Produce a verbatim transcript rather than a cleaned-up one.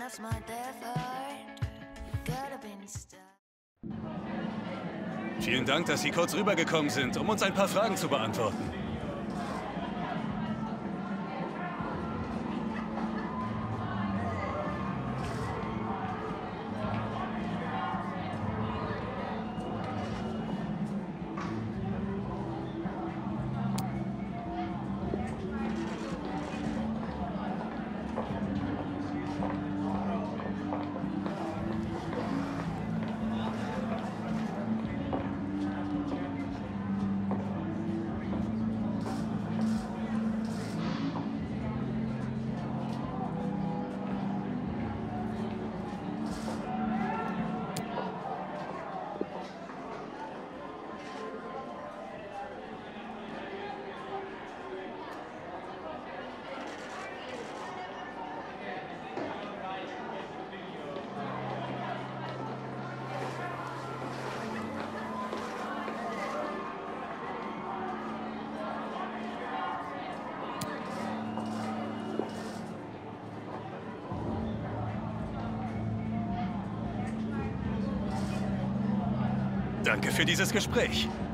Vielen Dank, dass Sie kurz rübergekommen sind, um uns ein paar Fragen zu beantworten. Danke für dieses Gespräch.